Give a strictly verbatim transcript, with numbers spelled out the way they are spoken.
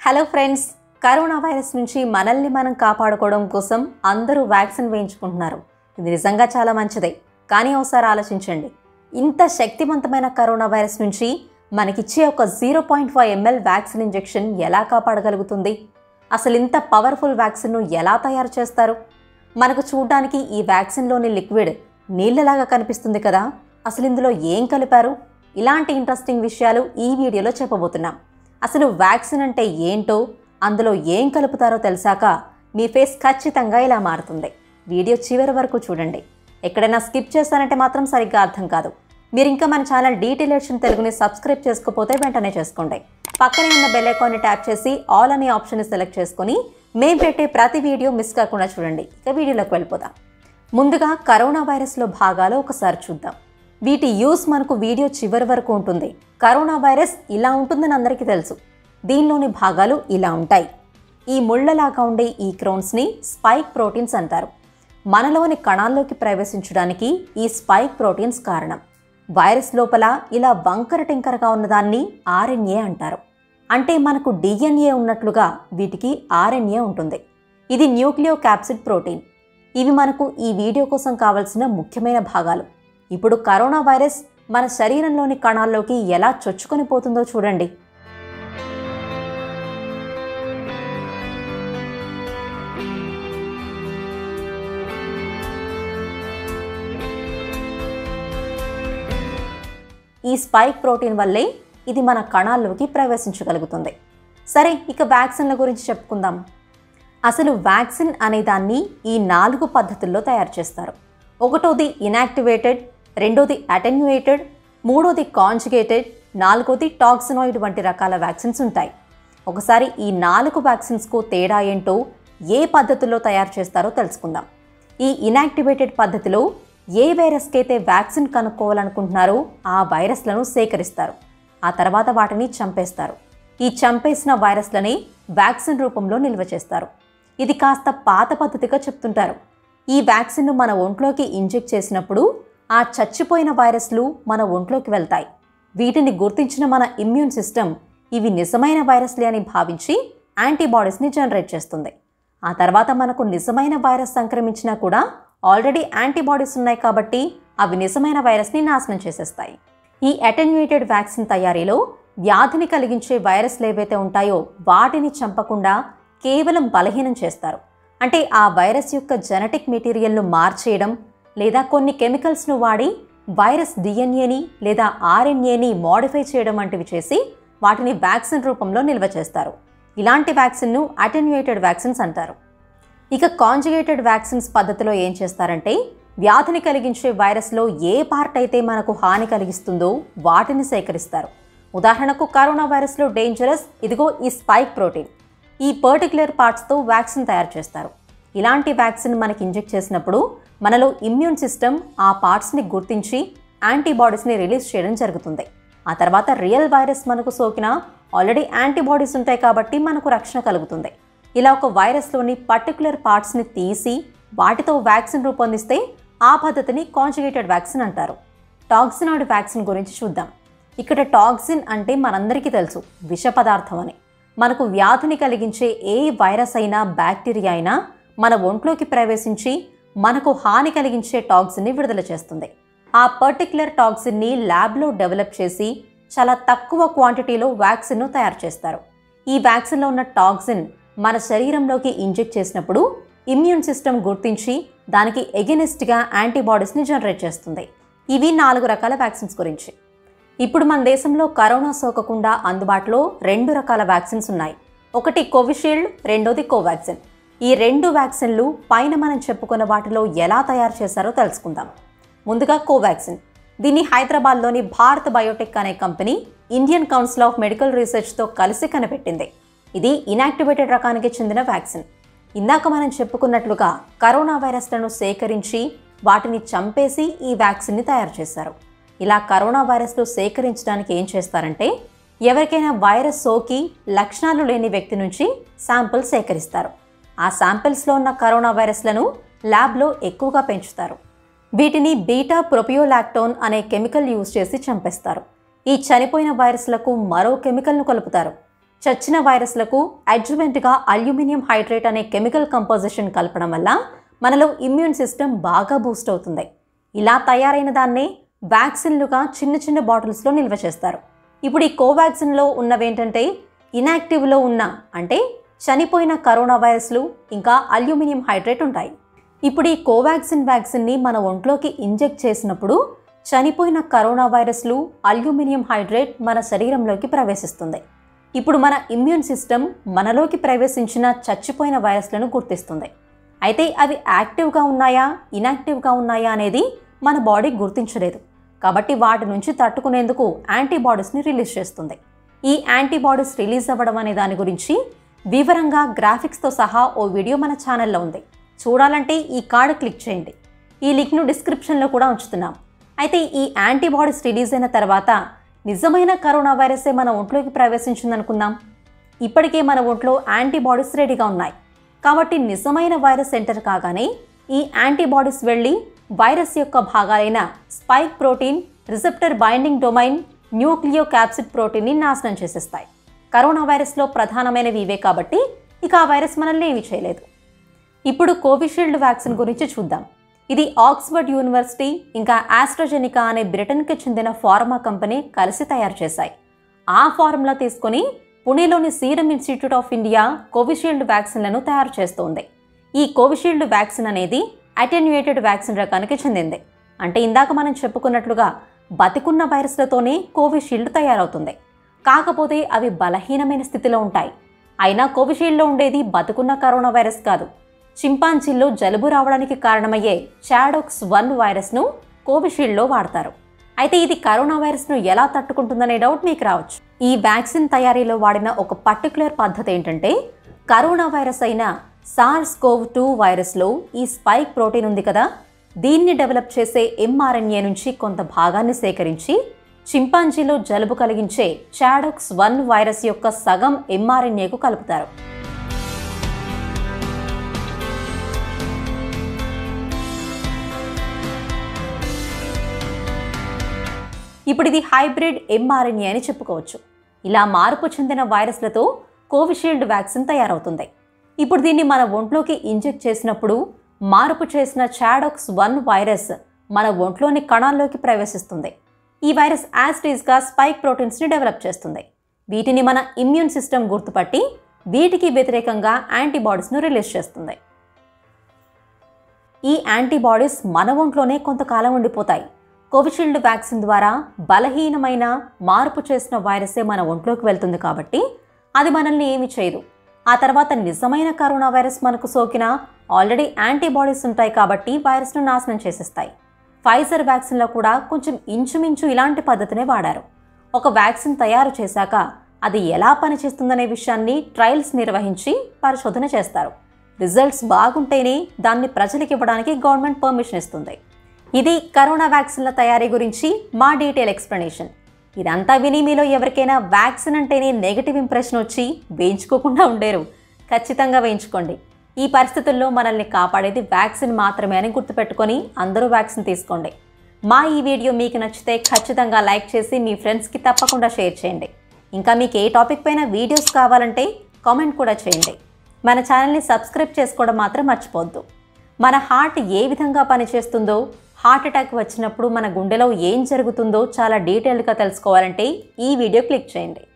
Hello friends, corona virus నుంచి మనల్ని మనం కాపాడుకోవడం కోసం అందరూ వ్యాక్సిన్ వేయించుకుంటున్నారు. ఇది నిజంగా చాలా మంచిదే. కానీ ఒకసారి ఆలోచించండి, ఇంత శక్తివంతమైన కరోనా వైరస్ నుంచి మనకిచ్చే ఒక zero point five ML vaccine injection ఎలా కాపాడగలుగుతుంది? అసలు ఇంత పవర్ఫుల్ వ్యాక్సిన్ను ఎలా తయారు చేస్తారు? మనకు చూడడానికి ఈ వ్యాక్సిన్లోని లిక్విడ్ నీళ్ళలాగా కనిపిస్తుంది కదా, అసలు ఇందులో ఏం కలిపారు? ఇలాంటి ఇంట్రెస్టింగ్ విషయాలు ఈ వీడియోలో చెప్పబోతున్నాం. అసలు వ్యాక్సిన్ అంటే ఏంటో, అందులో ఏం కలుపుతారో తెలిసాక మీ ఫేస్ ఖచ్చితంగా ఇలా మారుతుంది. వీడియో చివరి వరకు చూడండి. ఎక్కడైనా స్కిప్ చేస్తానంటే మాత్రం సరిగ్గా అర్థం కాదు. మీరు ఇంకా మన ఛానల్ డీటెయిల్స్ తెలుగుని సబ్స్క్రైబ్ చేసుకోకపోతే వెంటనే చేసుకోండి. పక్కనే ఉన్న బెల్ ఐకాన్ని ట్యాప్ చేసి ఆల్ అనే ఆప్షన్ని సెలెక్ట్ చేసుకుని మేము పెట్టే ప్రతి వీడియో మిస్ కాకుండా చూడండి. ఇక వీడియోలోకి వెళ్ళిపోదాం. ముందుగా కరోనా వైరస్లో భాగాలు ఒకసారి చూద్దాం. వీటి యూస్ మనకు వీడియో చివరి వరకు ఉంటుంది. కరోనా వైరస్ ఇలా ఉంటుందని అందరికీ తెలుసు. దీనిలోని భాగాలు ఇలా ఉంటాయి. ఈ ముళ్లలాగా ఉండే ఈ క్రోన్స్ని స్పైక్ ప్రోటీన్స్ అంటారు. మనలోని కణాల్లోకి ప్రవేశించడానికి ఈ స్పైక్ ప్రోటీన్స్ కారణం. వైరస్ లోపల ఇలా వంకర టింకరగా ఉన్నదాన్ని ఆర్ఎన్ఏ అంటారు. అంటే మనకు డిఎన్ఏ ఉన్నట్లుగా వీటికి ఆర్ఎన్ఏ ఉంటుంది. ఇది న్యూక్లియో క్యాప్సిడ్ ప్రోటీన్. ఇవి మనకు ఈ వీడియో కోసం కావలసిన ముఖ్యమైన భాగాలు. ఇప్పుడు కరోనా వైరస్ మన శరీరంలోని కణాల్లోకి ఎలా చొచ్చుకొని పోతుందో చూడండి. ఈ స్పైక్ ప్రోటీన్ వల్లే ఇది మన కణాల్లోకి ప్రవేశించగలుగుతుంది. సరే, ఇక వ్యాక్సిన్ల గురించి చెప్పుకుందాం. అసలు వ్యాక్సిన్ అనే దాన్ని ఈ నాలుగు పద్ధతుల్లో తయారు చేస్తారు. ఒకటోది ఇనాక్టివేటెడ్, రెండోది అటెన్యూయేటెడ్, మూడోది కాంజుగేటెడ్, నాలుగోది టాక్సినాయిడ్ వంటి రకాల వ్యాక్సిన్స్ ఉంటాయి. ఒకసారి ఈ నాలుగు వ్యాక్సిన్స్కు తేడా ఏంటో, ఏ పద్ధతిలో తయారు చేస్తారో తెలుసుకుందాం. ఈ ఇనాక్టివేటెడ్ పద్ధతిలో ఏ వైరస్కి అయితే వ్యాక్సిన్ కనుక్కోవాలనుకుంటున్నారో ఆ వైరస్లను సేకరిస్తారు. ఆ తర్వాత వాటిని చంపేస్తారు. ఈ చంపేసిన వైరస్లని వ్యాక్సిన్ రూపంలో నిల్వ చేస్తారు. ఇది కాస్త పాత పద్ధతిగా చెప్తుంటారు. ఈ వ్యాక్సిన్ను మన ఒంట్లోకి ఇంజెక్ట్ చేసినప్పుడు ఆ చచ్చిపోయిన వైరస్లు మన ఒంట్లోకి వెళ్తాయి. వీటిని గుర్తించిన మన ఇమ్యూన్ సిస్టమ్ ఇవి నిజమైన వైరస్లే అని భావించి యాంటీబాడీస్ని జనరేట్ చేస్తుంది. ఆ తర్వాత మనకు నిజమైన వైరస్ సంక్రమించినా కూడా ఆల్రెడీ యాంటీబాడీస్ ఉన్నాయి కాబట్టి అవి నిజమైన వైరస్ని నాశనం చేసేస్తాయి. ఈ అటెన్యూయేటెడ్ వ్యాక్సిన్ తయారీలో వ్యాధిని కలిగించే వైరస్లు ఏవైతే ఉంటాయో వాటిని చంపకుండా కేవలం బలహీనం చేస్తారు. అంటే ఆ వైరస్ యొక్క జెనెటిక్ మెటీరియల్ను మార్చేయడం లేదా కొన్ని కెమికల్స్ను వాడి వైరస్ డిఎన్ఏని లేదా ఆర్ఎన్ఏని మోడిఫై చేయడం వంటివి చేసి వాటిని వ్యాక్సిన్ రూపంలో నిల్వ చేస్తారు. ఇలాంటి వ్యాక్సిన్ను అటెన్యూయేటెడ్ వ్యాక్సిన్స్ అంటారు. ఇక కాంజుగేటెడ్ వ్యాక్సిన్స్ పద్ధతిలో ఏం చేస్తారంటే, వ్యాధిని కలిగించే వైరస్లో ఏ పార్ట్ అయితే మనకు హాని కలిగిస్తుందో వాటిని సేకరిస్తారు. ఉదాహరణకు కరోనా వైరస్లో డేంజరస్ ఇదిగో ఈ స్పైక్ ప్రోటీన్. ఈ పర్టిక్యులర్ పార్ట్స్తో వ్యాక్సిన్ తయారు చేస్తారు. ఇలాంటి వ్యాక్సిన్ మనకి ఇంజెక్ట్ చేసినప్పుడు మనలో ఇమ్యూన్ సిస్టమ్ ఆ పార్ట్స్ని గుర్తించి యాంటీబాడీస్ని రిలీజ్ చేయడం జరుగుతుంది. ఆ తర్వాత రియల్ వైరస్ మనకు సోకినా ఆల్రెడీ యాంటీబాడీస్ ఉంటాయి కాబట్టి మనకు రక్షణ కలుగుతుంది. ఇలా ఒక వైరస్లోని పర్టిక్యులర్ పార్ట్స్ని తీసి వాటితో వ్యాక్సిన్ రూపొందిస్తే ఆ పద్ధతిని కాంజుగేటెడ్ వ్యాక్సిన్ అంటారు. టాక్సినాయిడ్ వ్యాక్సిన్ గురించి చూద్దాం. ఇక్కడ టాక్సిన్ అంటే మనందరికీ తెలుసు, విష పదార్థం అని. మనకు వ్యాధిని కలిగించే ఏ వైరస్ అయినా బ్యాక్టీరియా అయినా మన ఒంట్లోకి ప్రవేశించి మనకు హాని కలిగించే టాక్సిన్ని విడుదల చేస్తుంది. ఆ పర్టిక్యులర్ టాక్సిన్ని ల్యాబ్లో డెవలప్ చేసి చాలా తక్కువ క్వాంటిటీలో వ్యాక్సిన్ను తయారు చేస్తారు. ఈ వ్యాక్సిన్లో ఉన్న టాక్సిన్ మన శరీరంలోకి ఇంజెక్ట్ చేసినప్పుడు ఇమ్యూన్ సిస్టమ్ గుర్తించి దానికి ఎగెనిస్ట్గా యాంటీబాడీస్ని జనరేట్ చేస్తుంది. ఇవి నాలుగు రకాల వ్యాక్సిన్స్ గురించి. ఇప్పుడు మన దేశంలో కరోనా సోకకుండా అందుబాటులో రెండు రకాల వ్యాక్సిన్స్ ఉన్నాయి. ఒకటి కోవిషీల్డ్, రెండోది కోవాక్సిన్. ఈ రెండు వ్యాక్సిన్లు పైన మనం చెప్పుకున్న వాటిలో ఎలా తయారు చేశారో తెలుసుకుందాం. ముందుగా కోవాక్సిన్. దీన్ని హైదరాబాద్లోని భారత్ బయోటెక్ అనే company Indian Council of Medical రీసెర్చ్తో కలిసి కనిపెట్టింది. ఇది ఇనాక్టివేటెడ్ రకానికి చెందిన వ్యాక్సిన్. ఇందాక మనం చెప్పుకున్నట్లుగా కరోనా వైరస్లను సేకరించి వాటిని చంపేసి ఈ వ్యాక్సిన్ని తయారు చేశారు. ఇలా కరోనా వైరస్లు సేకరించడానికి ఏం చేస్తారంటే, ఎవరికైనా వైరస్ సోకి లక్షణాలు లేని వ్యక్తి నుంచి శాంపిల్ సేకరిస్తారు. ఆ శాంపిల్స్లో ఉన్న కరోనా వైరస్లను ల్యాబ్లో ఎక్కువగా పెంచుతారు. వీటిని బీటా ప్రొపియోలాక్టోన్ అనే కెమికల్ యూజ్ చేసి చంపేస్తారు. ఈ చనిపోయిన వైరస్లకు మరో కెమికల్ను కలుపుతారు. చచ్చిన వైరస్లకు అడ్జువెంట్గా అల్యూమినియం హైడ్రేట్ అనే కెమికల్ కంపోజిషన్ కలపడం వల్ల మనలో ఇమ్యూన్ సిస్టమ్ బాగా బూస్ట్ అవుతుంది. ఇలా తయారైన దాన్నే వ్యాక్సిన్లుగా చిన్న చిన్న బాటిల్స్లో నిల్వ చేస్తారు. ఇప్పుడు ఈ కోవాక్సిన్లో ఉన్నవేంటంటే ఇనాక్టివ్లో ఉన్న అంటే చనిపోయిన కరోనా వైరస్లు ఇంకా అల్యూమినియం హైడ్రేట్ ఉంటాయి. ఇప్పుడు ఈ కోవాక్సిన్ వ్యాక్సిన్ని మన ఒంట్లోకి ఇంజెక్ట్ చేసినప్పుడు చనిపోయిన కరోనా వైరస్లు అల్యూమినియం హైడ్రేట్ మన శరీరంలోకి ప్రవేశిస్తుంది. ఇప్పుడు మన ఇమ్యూన్ సిస్టమ్ మనలోకి ప్రవేశించిన చచ్చిపోయిన వైరస్లను గుర్తిస్తుంది. అయితే అవి యాక్టివ్గా ఉన్నాయా ఇనాక్టివ్గా ఉన్నాయా అనేది మన బాడీ గుర్తించలేదు. కాబట్టి వాటి నుంచి తట్టుకునేందుకు యాంటీబాడీస్ని రిలీజ్ చేస్తుంది. ఈ యాంటీబాడీస్ రిలీజ్ అవ్వడం అనే దాని గురించి వివరంగా గ్రాఫిక్స్తో సహా ఓ వీడియో మన ఛానల్లో ఉంది. చూడాలంటే ఈ కార్డు క్లిక్ చేయండి. ఈ లింక్ను డిస్క్రిప్షన్లో కూడా ఉంచుతున్నాం. అయితే ఈ యాంటీబాడీస్ రిలీజ్ అయిన తర్వాత నిజమైన కరోనా వైరసే మన ఒంట్లోకి ప్రవేశించిందనుకుందాం. ఇప్పటికే మన ఒంట్లో యాంటీబాడీస్ రెడీగా ఉన్నాయి. కాబట్టి నిజమైన వైరస్ ఎంటర్ కాగానే ఈ యాంటీబాడీస్ వెళ్ళి వైరస్ యొక్క భాగాలైన spike protein, receptor binding domain, nucleocapsid ప్రోటీన్ని నాశనం చేసేస్తాయి. కరోనా వైరస్లో ప్రధానమైనవి ఇవే కాబట్టి ఇక ఆ వైరస్ మనల్ని ఏమీ చేయలేదు. ఇప్పుడు కోవిషీల్డ్ వ్యాక్సిన్ గురించి చూద్దాం. ఇది ఆక్స్ఫర్డ్ యూనివర్సిటీ ఇంకా ఆస్ట్రాజెనికా అనే బ్రిటన్కి చెందిన ఫార్మా కంపెనీ కలిసి తయారు చేశాయి. ఆ ఫార్ములా తీసుకొని పుణేలోని Serum Institute of India Covishield వ్యాక్సిన్లను తయారు చేస్తోంది. ఈ కోవిషీల్డ్ వ్యాక్సిన్ అనేది అటెన్యూయేటెడ్ వ్యాక్సిన్ రకానికి చెందింది. అంటే ఇందాక మనం చెప్పుకున్నట్లుగా బతికున్న వైరస్లతోనే కోవిషీల్డ్ తయారవుతుంది. కాకపోతే అవి బలహీనమైన స్థితిలో ఉంటాయి. అయినా కోవిషీల్డ్లో ఉండేది బతుకున్న కరోనా వైరస్ కాదు. చింపాంజీల్లో జలుబు రావడానికి కారణమయ్యే చాడోక్స్ వన్ వైరస్ను కోవిషీల్డ్లో వాడతారు. అయితే ఇది కరోనా వైరస్ను ఎలా తట్టుకుంటుందనే డౌట్ మీకు రావచ్చు. ఈ వ్యాక్సిన్ తయారీలో వాడిన ఒక పర్టికులర్ పద్ధతి ఏంటంటే కరోనా వైరస్ అయిన సార్స్ కోవ్ టూ వైరస్లో ఈ స్పైక్ ప్రోటీన్ ఉంది కదా, దీన్ని డెవలప్ చేసే ఎంఆర్ఎన్ఏ నుంచి కొంత భాగాన్ని సేకరించి చింపాంజీలో జలుబు కలిగించే చాడోక్స్ వన్ వైరస్ యొక్క సగం ఎంఆర్ఎన్ఏకు కలుపుతారు. ఇప్పుడు ఇది హైబ్రిడ్ ఎంఆర్ఎన్ఏ అని చెప్పుకోవచ్చు. ఇలా మార్పు చెందిన వైరస్లతో కోవిషీల్డ్ వ్యాక్సిన్ తయారవుతుంది. ఇప్పుడు దీన్ని మన ఒంట్లోకి ఇంజెక్ట్ చేసినప్పుడు మార్పు చేసిన చాడోక్స్ వన్ వైరస్ మన ఒంట్లోని కణాల్లోకి ప్రవేశిస్తుంది. ఈ వైరస్ యాస్టీస్గా స్పైక్ ప్రోటీన్స్ని డెవలప్ చేస్తుంది. వీటిని మన ఇమ్యూన్ సిస్టమ్ గుర్తుపట్టి వీటికి వ్యతిరేకంగా యాంటీబాడీస్ను రిలీజ్ చేస్తుంది. ఈ యాంటీబాడీస్ మన ఒంట్లోనే కొంతకాలం ఉండిపోతాయి. కోవిషీల్డ్ వ్యాక్సిన్ ద్వారా బలహీనమైన మార్పు చేసిన వైరసే మన ఒంట్లోకి వెళ్తుంది కాబట్టి అది మనల్ని ఏమీ చేయదు. ఆ తర్వాత నిజమైన కరోనా వైరస్ మనకు సోకినా ఆల్రెడీ యాంటీబాడీస్ ఉంటాయి కాబట్టి వైరస్ను నాశనం చేసేస్తాయి. ఫైజర్ వ్యాక్సిన్లో కూడా కొంచెం ఇంచుమించు ఇలాంటి పద్ధతినే వాడారు. ఒక వ్యాక్సిన్ తయారు చేశాక అది ఎలా పనిచేస్తుందనే విషయాన్ని ట్రయల్స్ నిర్వహించి పరిశోధన చేస్తారు. రిజల్ట్స్ బాగుంటేనే దాన్ని ప్రజలకు ఇవ్వడానికి గవర్నమెంట్ పర్మిషన్ ఇస్తుంది. ఇది కరోనా వ్యాక్సిన్ల తయారీ గురించి మా డీటెయిల్ ఎక్స్ప్లెనేషన్. ఇదంతా విని మీలో ఎవరికైనా వ్యాక్సిన్ అంటేనే నెగిటివ్ ఇంప్రెషన్ వచ్చి వేయించుకోకుండా ఉండేరు. ఖచ్చితంగా వేయించుకోండి. ఈ పరిస్థితుల్లో మనల్ని కాపాడేది వ్యాక్సిన్ మాత్రమే అని గుర్తుపెట్టుకొని అందరూ వ్యాక్సిన్ తీసుకోండి. మా ఈ వీడియో మీకు నచ్చితే ఖచ్చితంగా లైక్ చేసి మీ ఫ్రెండ్స్కి తప్పకుండా షేర్ చేయండి. ఇంకా మీకు ఏ టాపిక్ పైన వీడియోస్ కావాలంటే కామెంట్ కూడా చేయండి. మన ఛానల్ని సబ్స్క్రైబ్ చేసుకోవడం మాత్రం మర్చిపోవద్దు. మన హార్ట్ ఏ విధంగా పనిచేస్తుందో, హార్ట్ అటాక్ వచ్చినప్పుడు మన గుండెలో ఏం జరుగుతుందో చాలా డీటెయిల్గా తెలుసుకోవాలంటే ఈ వీడియో క్లిక్ చేయండి.